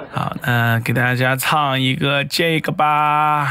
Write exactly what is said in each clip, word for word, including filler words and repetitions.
好，那给大家唱一个这个吧。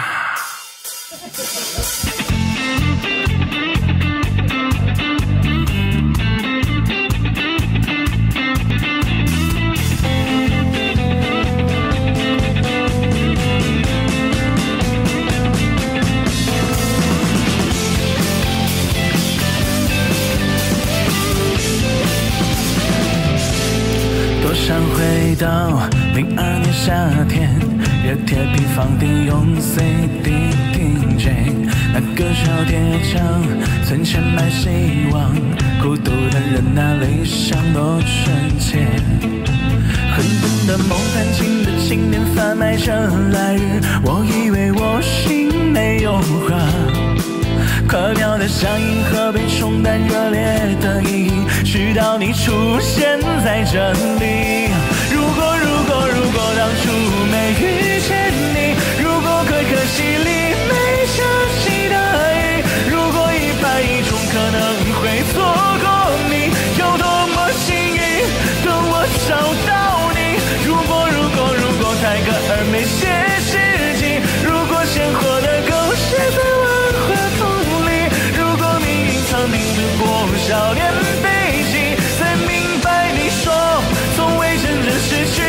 多想回到零二年夏天，热铁皮房顶用 C D 听 J， 那个小铁匠存钱买希望，孤独的人那理想多纯洁。混沌的梦，弹琴的青年贩卖着来日，我以为我心没有花。快秒的像银河被冲淡热烈的意义，直到你出现在这里。如果如果如果当初没遇见你，如果可可西里没下起的雨，如果一百亿种可能会错过你，有多么幸运等我找到你。如果如果如果泰戈尔没写诗集，如果鲜活的狗血在万花筒，藏定着多少年悲喜，才明白你说从未真正失去。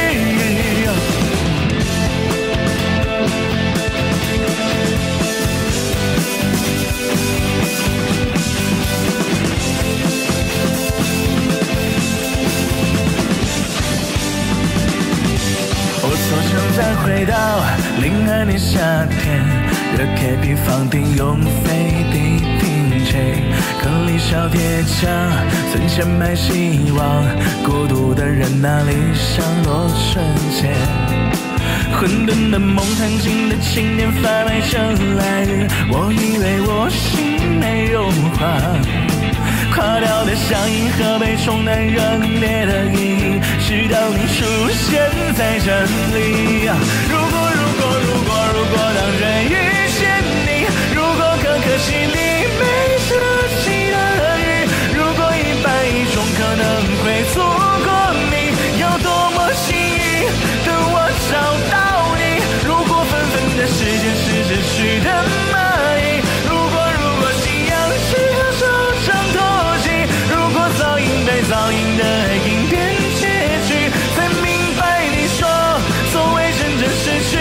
我多想再回到零二年夏天，热铁皮房顶用飞地听 J， 颗粒小铁匠存钱买希望，孤独的人那理想多纯洁。混沌的梦，弹琴的青年贩卖着来日，我以为我心没有花。垮掉的像银河被冲淡热烈的意义，直到你出现在这里。如果如果如果如果当人遇见你，如果可可西里没下起的雨，如果一百亿种可能会错过你，有多么幸运等我找到你。如果纷纷的时间是逝去的蚂蚁，如果如果信仰是个手掌托起，如果早应被早应的应变结局，才明白你说从未真正失去。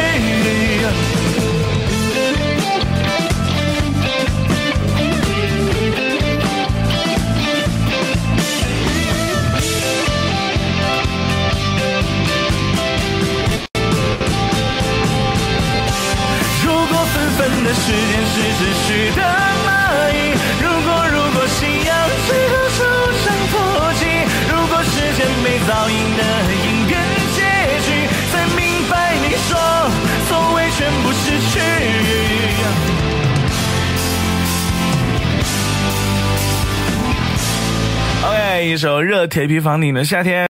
的时间是逝去的蚂蚁，如果如果信仰是个手掌托起，如果时间被早应的应跟结局，才明白你说从未全部失去。OK， 一首热铁皮房顶的夏天。